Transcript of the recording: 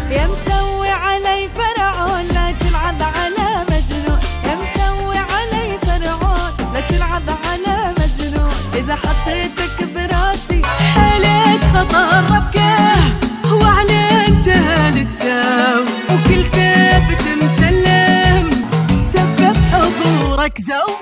يا مسوي علي فرعون لا تلعب على مجنون، يا مسوي علي فرعون لا تلعب على مجنون. إذا حطيتك براسي حليت خطر ربكه وعلى انتهى للتو، وكل ثابت مسلم سبب حضورك زو.